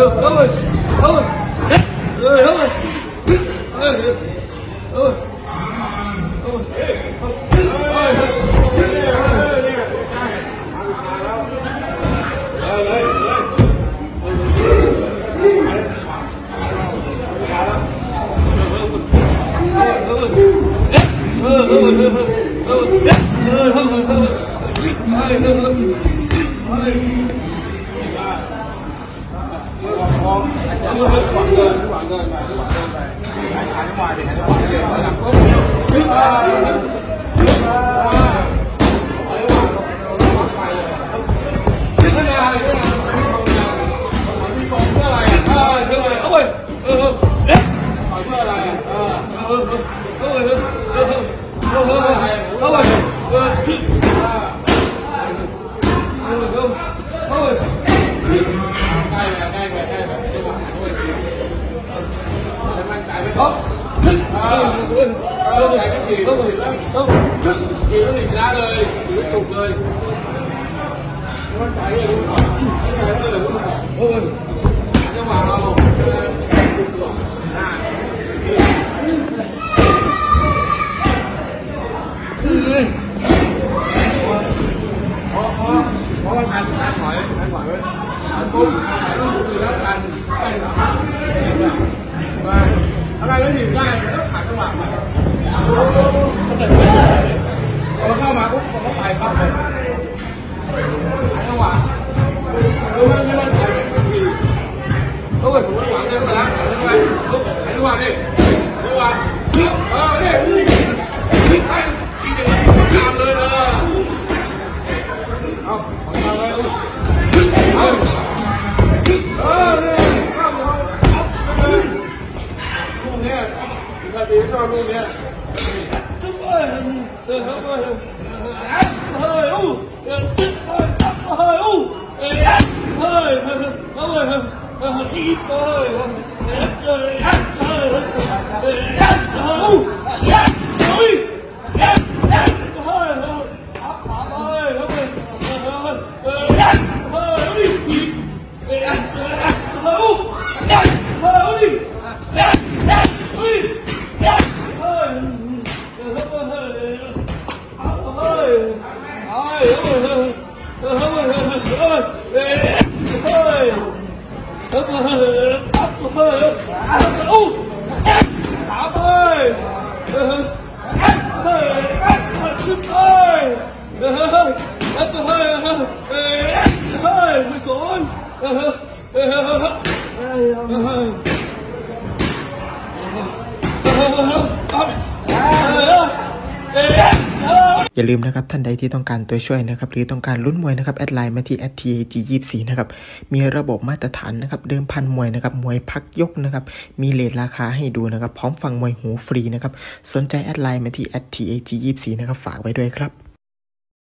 อย่าลืมนะครับท่านใดที่ต้องการตัวช่วยนะครับหรือต้องการลุ้นมวยนะครับแอดไลน์มาที่ @TAG24 นะครับมีระบบมาตรฐานนะครับเดิมพันมวยนะครับมวยพักยกนะครับมีเรทราคาให้ดูนะครับพร้อมฟังมวยหูฟรีนะครับสนใจแอดไลน์มาที่ @TAG24 นะครับฝากไว้ด้วยครับ